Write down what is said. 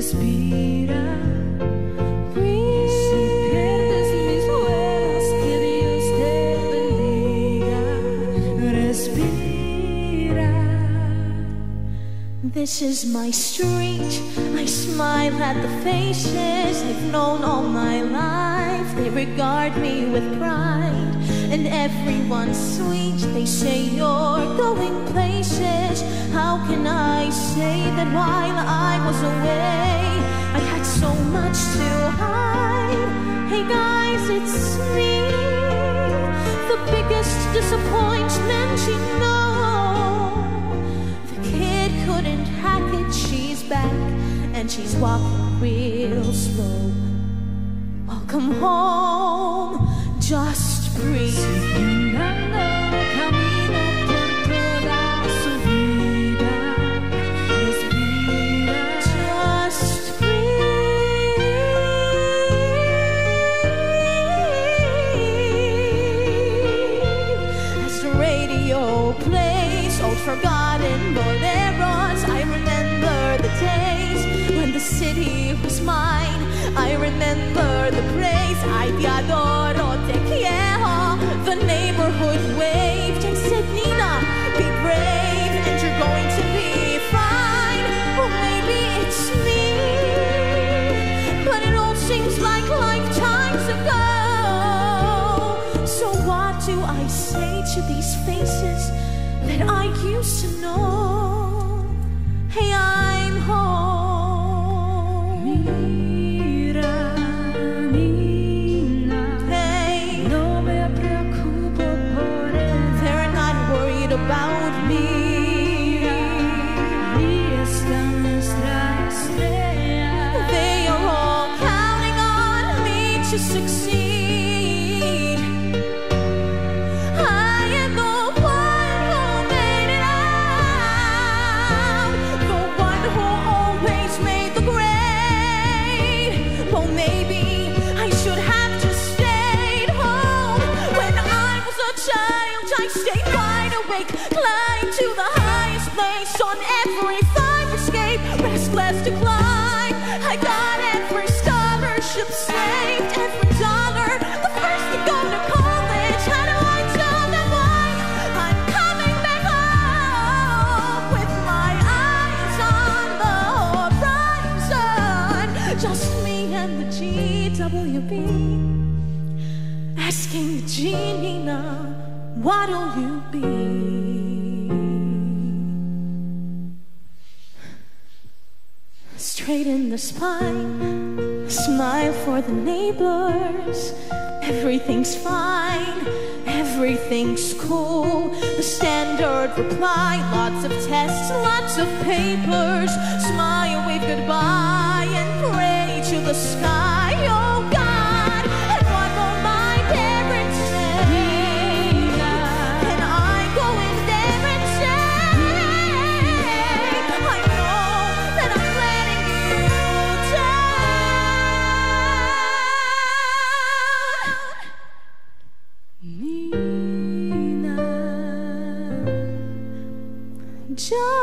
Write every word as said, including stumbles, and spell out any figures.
Respira, breathe. Si pierdes mis huellas, que Dios te bendiga. Respira. This is my street. I smile at the faces I've known all my life. They regard me with pride, and everyone's sweet. They say you're going places. How can I say that while I was away I had so much to hide? Hey guys, it's me, the biggest disappointment, you know. The kid couldn't hack it. She's back and she's walking real slow. Welcome home, just breathe. Siguiendo camino por toda su vida. Respira, Just breathe. As the radio plays old forgotten boleros, I remember the days when the city was mine. I remember the praise. Ay, te adoro, te quiero. The neighborhood waved and said, Nina, be brave and you're going to be fine. Or maybe it's me, but it all seems like lifetimes ago. So what do I say to these faces that I used to know? Hey, I'm home. mira, Nina. Hey, No me preocupo por él. they're not worried about me. Y esta nuestra estrella. They are all counting on me to succeed. I am the one who made it out, the one who always made the grade. Well, maybe I should have just stayed home. When I was a child, I stayed wide awake, climbed to the highest place on every fire escape, restless to climb. I got every scholarship saved, every dollar, the first to go to college. How do I tell them why I'm coming back home with my eyes on the horizon? Just me and the G W B, asking the genie now, what'll you be? Straight in the spine, smile for the neighbors. Everything's fine, everything's cool. The standard reply, lots of tests, lots of papers. Smile, wave goodbye, and pray to the sky. Oh God, and what will my parents say? Can I go in there and say, I know that I'm letting you down? Nina. Just